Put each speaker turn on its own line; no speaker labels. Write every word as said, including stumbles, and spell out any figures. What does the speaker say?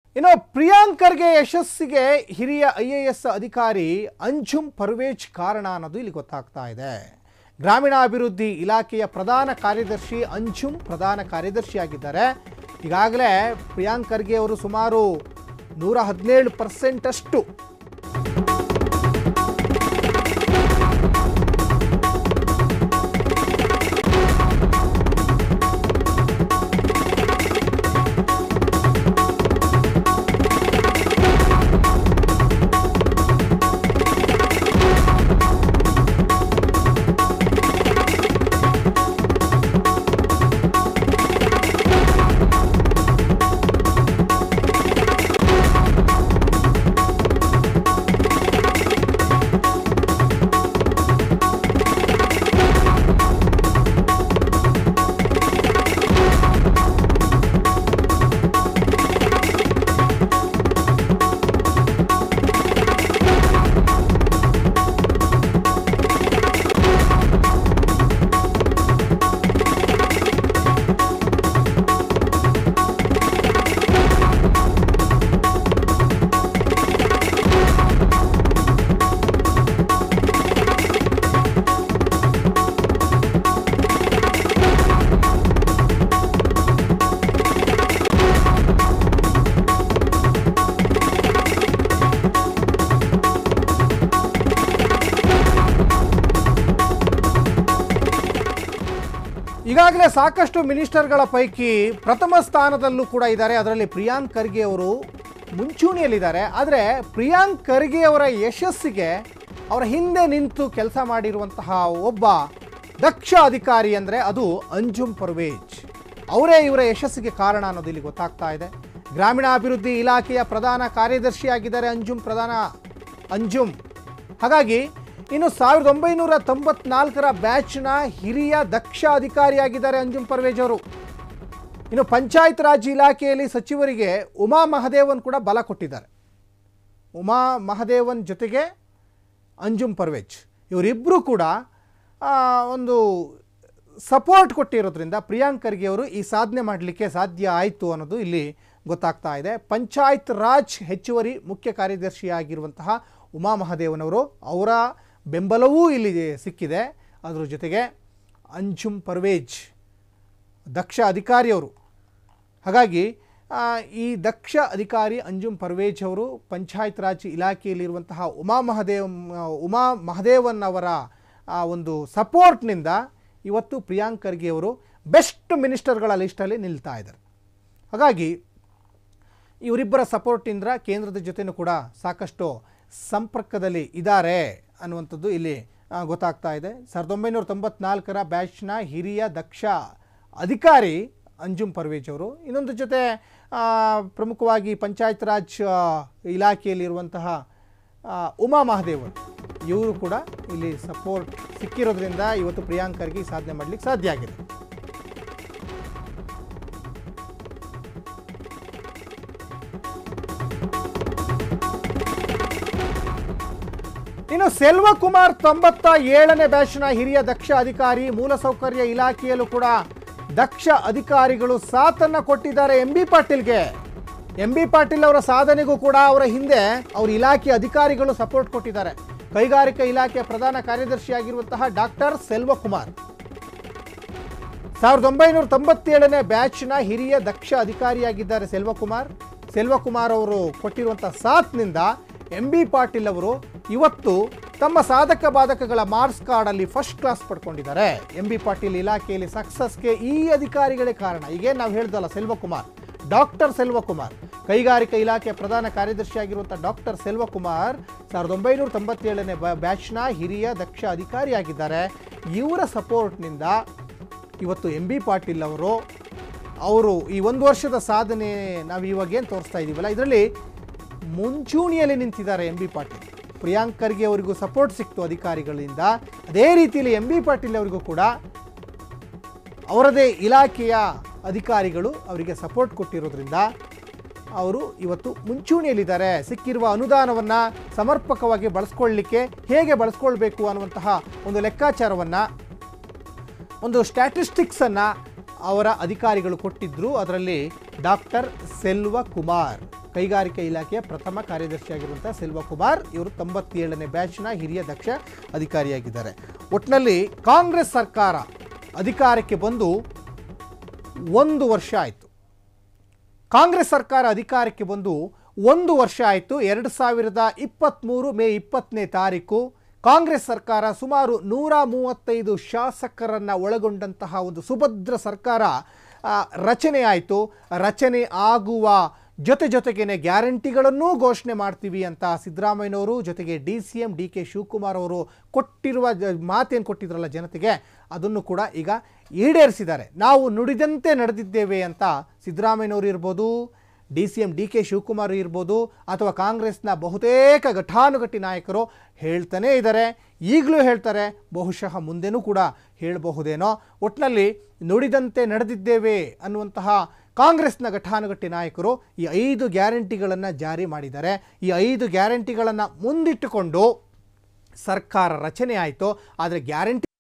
ಇನ್ನು ಪ್ರಿಯಾಂಕ್ ಖರ್ಗೆ ಯಶಸ್ಸಿಗೆ ಹಿರಿಯ ಐ ಎ ಎಸ್ ಅಧಿಕಾರಿ ಅಂಜುಮ್ ಪರ್ವೇಜ್ ಕಾರಣ ಅನ್ನೋದು ಇಲ್ಲಿ ಗೊತ್ತಾಗ್ತಾ ಇದೆ. ಗ್ರಾಮೀಣಾಭಿವೃದ್ಧಿ ಇಲಾಖೆಯ ಪ್ರಧಾನ ಕಾರ್ಯದರ್ಶಿ ಅಂಜುಮ್ ಪ್ರಧಾನ ಕಾರ್ಯದರ್ಶಿಯಾಗಿದ್ದಾರೆ. ಈಗಾಗಲೇ ಪ್ರಿಯಾಂಕ್ ಖರ್ಗೆ ಅವರು ಸುಮಾರು ನೂರ ಹದಿನೇಳು ಪರ್ಸೆಂಟ್ ಅಷ್ಟು ಈಗಾಗಲೇ ಸಾಕಷ್ಟು ಮಿನಿಸ್ಟರ್ಗಳ ಪೈಕಿ ಪ್ರಥಮ ಸ್ಥಾನದಲ್ಲೂ ಕೂಡ ಇದ್ದಾರೆ. ಅದರಲ್ಲಿ ಪ್ರಿಯಾಂಕ್ ಖರ್ಗೆ ಅವರು ಮುಂಚೂಣಿಯಲ್ಲಿದ್ದಾರೆ. ಆದರೆ ಪ್ರಿಯಾಂಕ್ ಖರ್ಗೆ ಅವರ ಯಶಸ್ಸಿಗೆ ಅವರ ಹಿಂದೆ ನಿಂತು ಕೆಲಸ ಮಾಡಿರುವಂತಹ ಒಬ್ಬ ದಕ್ಷ ಅಧಿಕಾರಿ ಅಂದರೆ ಅದು ಅಂಜುಮ್ ಪರ್ವೇಜ್ ಅವರೇ ಇವರ ಯಶಸ್ಸಿಗೆ ಕಾರಣ ಅನ್ನೋದು ಇಲ್ಲಿ ಗೊತ್ತಾಗ್ತಾ ಇದೆ. ಗ್ರಾಮೀಣಾಭಿವೃದ್ಧಿ ಇಲಾಖೆಯ ಪ್ರಧಾನ ಕಾರ್ಯದರ್ಶಿಯಾಗಿದ್ದಾರೆ ಅಂಜುಮ್ ಪ್ರಧಾನ ಅಂಜುಮ್ ಹಾಗಾಗಿ ಇನ್ನು ಸಾವಿರದ ಒಂಬೈನೂರ ತೊಂಬತ್ನಾಲ್ಕರ ಬ್ಯಾಚ್ನ ಹಿರಿಯ ದಕ್ಷ ಅಧಿಕಾರಿಯಾಗಿದ್ದಾರೆ ಅಂಜುಮ್ ಪರ್ವೇಜ್ ಅವರು. ಇನ್ನು ಪಂಚಾಯತ್ ರಾಜ್ ಇಲಾಖೆಯಲ್ಲಿ ಸಚಿವರಿಗೆ ಉಮಾ ಮಹದೇವನ್ ಕೂಡ ಬಲ ಕೊಟ್ಟಿದ್ದಾರೆ. ಉಮಾ ಮಹದೇವನ್ ಜೊತೆಗೆ ಅಂಜುಮ್ ಪರ್ವೇಜ್ ಇವರಿಬ್ಬರು ಕೂಡ ಒಂದು ಸಪೋರ್ಟ್ ಕೊಟ್ಟಿರೋದ್ರಿಂದ ಪ್ರಿಯಾಂಕ್ ಖರ್ಗೆ ಅವರು ಈ ಸಾಧನೆ ಮಾಡಲಿಕ್ಕೆ ಸಾಧ್ಯ ಆಯಿತು ಅನ್ನೋದು ಇಲ್ಲಿ ಗೊತ್ತಾಗ್ತಾ ಇದೆ. ಪಂಚಾಯತ್ ರಾಜ್ ಹೆಚ್ಚುವರಿ ಮುಖ್ಯ ಕಾರ್ಯದರ್ಶಿಯಾಗಿರುವಂತಹ ಉಮಾ ಮಹದೇವನ್ ಅವರು ಅವರ ಬೆಂಬಲವೂ ಇಲ್ಲಿ ಸಿಕ್ಕಿದೆ. ಅದರ ಜೊತೆಗೆ ಅಂಜುಮ್ ಪರ್ವೇಜ್ ದಕ್ಷ ಅಧಿಕಾರಿಯವರು. ಹಾಗಾಗಿ ಈ ದಕ್ಷ ಅಧಿಕಾರಿ ಅಂಜುಮ್ ಪರ್ವೇಜ್ ಅವರು ಪಂಚಾಯತ್ ರಾಜ್ ಇಲಾಖೆಯಲ್ಲಿರುವಂತಹ ಉಮಾ ಮಹದೇವ್ ಉಮಾ ಮಹದೇವನ್ ಅವರ ಒಂದು ಸಪೋರ್ಟ್ನಿಂದ ಇವತ್ತು ಪ್ರಿಯಾಂಕ್ ಖರ್ಗೆ ಅವರು ಬೆಸ್ಟ್ ಮಿನಿಸ್ಟರ್ಗಳ ಲಿಸ್ಟಲ್ಲಿ ನಿಲ್ತಾ ಇದ್ದಾರೆ. ಹಾಗಾಗಿ ಇವರಿಬ್ಬರ ಸಪೋರ್ಟಿಂದ ಕೇಂದ್ರದ ಜೊತೆನೂ ಕೂಡ ಸಾಕಷ್ಟು ಸಂಪರ್ಕದಲ್ಲಿ ಇದ್ದಾರೆ ಅನ್ನುವಂಥದ್ದು ಇಲ್ಲಿ ಗೊತ್ತಾಗ್ತಾ ಇದೆ. ಸಾವಿರದ ಒಂಬೈನೂರ ತೊಂಬತ್ನಾಲ್ಕರ ಬ್ಯಾಚ್ನ ಹಿರಿಯ ದಕ್ಷ ಅಧಿಕಾರಿ ಅಂಜುಮ್ ಪರ್ವೇಜ್ ಅವರು. ಇನ್ನೊಂದು ಜೊತೆ ಪ್ರಮುಖವಾಗಿ ಪಂಚಾಯತ್ ರಾಜ್ ಇಲಾಖೆಯಲ್ಲಿರುವಂತಹ ಉಮಾ ಮಹದೇವನ್ ಇವರು ಕೂಡ ಇಲ್ಲಿ ಸಪೋರ್ಟ್ ಸಿಕ್ಕಿರೋದ್ರಿಂದ ಇವತ್ತು ಪ್ರಿಯಾಂಕ್ ಖರ್ಗೆ ಸಾಧನೆ ಮಾಡಲಿಕ್ಕೆ ಸಾಧ್ಯ ಆಗಿದೆ. ಇನ್ನು ಸೆಲ್ವಕುಮಾರ್ ತೊಂಬತ್ತ ಏಳನೇ ಬ್ಯಾಚ್ನ ಹಿರಿಯ ದಕ್ಷ ಅಧಿಕಾರಿ. ಮೂಲಸೌಕರ್ಯ ಇಲಾಖೆಯಲ್ಲೂ ಕೂಡ ದಕ್ಷ ಅಧಿಕಾರಿಗಳು ಸಾಥನ್ನ ಕೊಟ್ಟಿದ್ದಾರೆ ಎಂ ಬಿ ಪಾಟೀಲ್ಗೆ. ಎಂ ಬಿ ಪಾಟೀಲ್ ಅವರ ಸಾಧನೆಗೂ ಕೂಡ ಅವರ ಹಿಂದೆ ಅವರ ಇಲಾಖೆ ಅಧಿಕಾರಿಗಳು ಸಪೋರ್ಟ್ ಕೊಟ್ಟಿದ್ದಾರೆ. ಕೈಗಾರಿಕಾ ಇಲಾಖೆಯ ಪ್ರಧಾನ ಕಾರ್ಯದರ್ಶಿಯಾಗಿರುವಂತಹ ಡಾಕ್ಟರ್ ಸೆಲ್ವಕುಮಾರ್ ಸಾವಿರದ ಒಂಬೈನೂರ ತೊಂಬತ್ತೇಳನೇ ಬ್ಯಾಚ್ನ ಹಿರಿಯ ದಕ್ಷ ಅಧಿಕಾರಿಯಾಗಿದ್ದಾರೆ ಸೆಲ್ವಕುಮಾರ್. ಸೆಲ್ವಕುಮಾರ್ ಅವರು ಕೊಟ್ಟಿರುವಂತಹ ಸಾಥ್ನಿಂದ ಎಂ ಬಿ ಪಾಟೀಲ್ ಅವರು ಇವತ್ತು ತಮ್ಮ ಸಾಧಕ ಬಾಧಕಗಳ ಮಾರ್ಕ್ಸ್ ಕಾರ್ಡಲ್ಲಿ ಫಸ್ಟ್ ಕ್ಲಾಸ್ ಪಡ್ಕೊಂಡಿದ್ದಾರೆ. ಎಂ ಬಿ ಪಾಟೀಲ್ ಇಲಾಖೆಯಲ್ಲಿ ಸಕ್ಸಸ್ಗೆ ಈ ಅಧಿಕಾರಿಗಳೇ ಕಾರಣ. ಈಗೇನು ನಾವು ಹೇಳ್ದಲ್ಲ ಸೆಲ್ವಕುಮಾರ್, ಡಾಕ್ಟರ್ ಸೆಲ್ವಕುಮಾರ್ ಕೈಗಾರಿಕಾ ಇಲಾಖೆಯ ಪ್ರಧಾನ ಕಾರ್ಯದರ್ಶಿಯಾಗಿರುವಂಥ ಡಾಕ್ಟರ್ ಸೆಲ್ವಕುಮಾರ್ ಸಾವಿರದ ಒಂಬೈನೂರ ತೊಂಬತ್ತೇಳನೇ ಬ್ಯಾಚ್ನ ಹಿರಿಯ ದಕ್ಷ ಅಧಿಕಾರಿಯಾಗಿದ್ದಾರೆ. ಇವರ ಸಪೋರ್ಟ್ನಿಂದ ಇವತ್ತು ಎಂ ಬಿ ಪಾಟೀಲ್ ಅವರು ಅವರು ಈ ಒಂದು ವರ್ಷದ ಸಾಧನೆ ನಾವು ಇವಾಗೇನು ತೋರಿಸ್ತಾ ಇದ್ದೀವಲ್ಲ ಇದರಲ್ಲಿ ಮುಂಚೂಣಿಯಲ್ಲಿ ನಿಂತಿದ್ದಾರೆ ಎಂ ಬಿ ಪಾಟೀಲ್. ಪ್ರಿಯಾಂಕ್ ಖರ್ಗೆ ಅವರಿಗೂ ಸಪೋರ್ಟ್ ಸಿಕ್ತು ಅಧಿಕಾರಿಗಳಿಂದ. ಅದೇ ರೀತಿಯಲ್ಲಿ ಎಂ ಬಿ ಪಾಟೀಲ್ ಅವರಿಗೂ ಕೂಡ ಅವರದೇ ಇಲಾಖೆಯ ಅಧಿಕಾರಿಗಳು ಅವರಿಗೆ ಸಪೋರ್ಟ್ ಕೊಟ್ಟಿರೋದ್ರಿಂದ ಅವರು ಇವತ್ತು ಮುಂಚೂಣಿಯಲ್ಲಿದ್ದಾರೆ. ಸಿಕ್ಕಿರುವ ಅನುದಾನವನ್ನು ಸಮರ್ಪಕವಾಗಿ ಬಳಸ್ಕೊಳ್ಳಲಿಕ್ಕೆ ಹೇಗೆ ಬಳಸ್ಕೊಳ್ಬೇಕು ಅನ್ನುವಂತಹ ಒಂದು ಲೆಕ್ಕಾಚಾರವನ್ನು ಒಂದು ಸ್ಟ್ಯಾಟಿಸ್ಟಿಕ್ಸನ್ನು ಅವರ ಅಧಿಕಾರಿಗಳು ಕೊಟ್ಟಿದ್ದರು. ಅದರಲ್ಲಿ ಡಾಕ್ಟರ್ ಸೆಲ್ವಕುಮಾರ್ ಕೈಗಾರಿಕಾ ಇಲಾಖೆಯ ಪ್ರಥಮ ಕಾರ್ಯದರ್ಶಿಯಾಗಿರುವಂಥ ಸೆಲ್ವಕುಮಾರ್ ಇವರು ತೊಂಬತ್ತೇಳನೇ ಬ್ಯಾಚ್ನ ಹಿರಿಯ ದಕ್ಷ ಅಧಿಕಾರಿಯಾಗಿದ್ದಾರೆ. ಒಟ್ಟಿನಲ್ಲಿ ಕಾಂಗ್ರೆಸ್ ಸರ್ಕಾರ ಅಧಿಕಾರಕ್ಕೆ ಬಂದು ಒಂದು ವರ್ಷ ಆಯಿತು. ಕಾಂಗ್ರೆಸ್ ಸರ್ಕಾರ ಅಧಿಕಾರಕ್ಕೆ ಬಂದು ಒಂದು ವರ್ಷ ಆಯಿತು. ಎರಡು ಸಾವಿರದ ಇಪ್ಪತ್ತ್ಮೂರು ಮೇ ಇಪ್ಪತ್ತನೇ ತಾರೀಕು ಕಾಂಗ್ರೆಸ್ ಸರ್ಕಾರ ಸುಮಾರು ನೂರ ಮೂವತ್ತೈದು ಶಾಸಕರನ್ನು ಒಳಗೊಂಡಂತಹ ಒಂದು ಸುಭದ್ರ ಸರ್ಕಾರ ರಚನೆ ಆಯಿತು. ರಚನೆ ಆಗುವ ಜೊತೆ ಜೊತೆಗೇನೆ ಗ್ಯಾರಂಟಿಗಳನ್ನೂ ಘೋಷಣೆ ಮಾಡ್ತೀವಿ ಅಂತ ಸಿದ್ದರಾಮಯ್ಯನವರು ಜೊತೆಗೆ D C M D K Shivakumar ಅವರು ಕೊಟ್ಟಿರುವ ಮಾತೇನು ಕೊಟ್ಟಿದ್ರಲ್ಲ ಜನತೆಗೆ, ಅದನ್ನು ಕೂಡ ಈಗ ಈಡೇರಿಸಿದ್ದಾರೆ. ನಾವು ನುಡಿದಂತೆ ನಡೆದಿದ್ದೇವೆ ಅಂತ ಸಿದ್ದರಾಮಯ್ಯನವರು ಇರ್ಬೋದು, D C M D K Shivakumar ಇರ್ಬೋದು, ಅಥವಾ ಕಾಂಗ್ರೆಸ್ನ ಬಹುತೇಕ ಘಟಾನುಘಟಿ ನಾಯಕರು ಹೇಳ್ತಾನೇ ಇದ್ದಾರೆ, ಈಗಲೂ ಹೇಳ್ತಾರೆ, ಬಹುಶಃ ಮುಂದೆನೂ ಕೂಡ ಹೇಳಬಹುದೇನೋ. ಒಟ್ಟಿನಲ್ಲಿ ನುಡಿದಂತೆ ನಡೆದಿದ್ದೇವೆ ಅನ್ನುವಂತಹ ಕಾಂಗ್ರೆಸ್ನ ಘಟಾನುಘಟಿ ನಾಯಕರು ಈ ಐದು ಗ್ಯಾರಂಟಿಗಳನ್ನು ಜಾರಿ ಮಾಡಿದ್ದಾರೆ. ಈ ಐದು ಗ್ಯಾರಂಟಿಗಳನ್ನು ಮುಂದಿಟ್ಟುಕೊಂಡು ಸರ್ಕಾರ ರಚನೆ ಆಯಿತು. ಆದರೆ ಗ್ಯಾರಂಟಿ